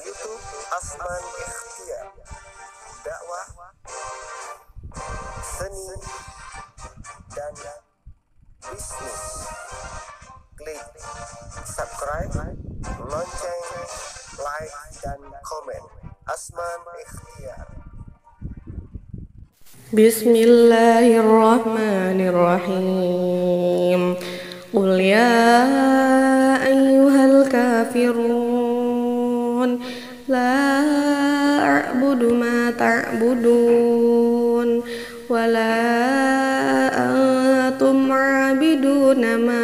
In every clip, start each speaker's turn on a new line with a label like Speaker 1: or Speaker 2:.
Speaker 1: YouTube Asman Ikhtiar, dakwah, seni, dan bisnis. Klik subscribe, lonceng, like, dan komen. Asman Ikhtiar.
Speaker 2: Bismillahirrahmanirrahim. Qul ya ayyuhal kafirun la a'budu ma ta'budun wa la antum 'abiduna ma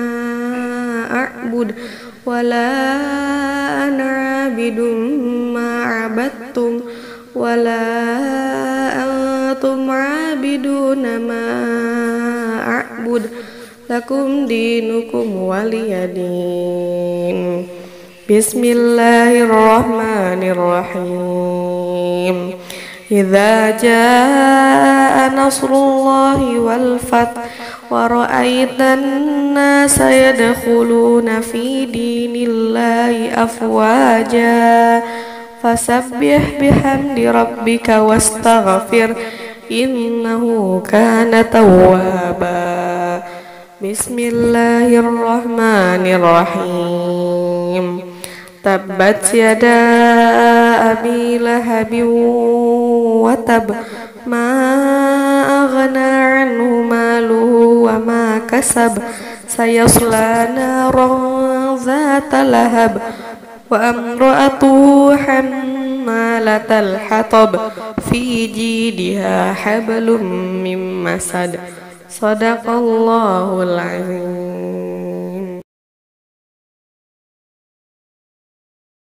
Speaker 2: a'bud wa la ana 'abidum ma 'abadtum wa la antum 'abiduna ma a'bud lakum dinukum waliyadin. Bismillahirrahmanirrahim. Idza jaa nasrullahi wal fath wa ra'aitan nasa yadkhuluna fi dinillahi afwaja fasabbih bihamdi rabbika wastaghfir innahu kana tawwaba. Bismillahirrahmanirrahim. Tabbat yada abi lahabin wa tab ma aghna anhu maluhu wa ma kasab sayasla naran zata lahab wa amra'atuhu hammalatal hatab fi jidiha hablum min masad. Sadaqallahul azim.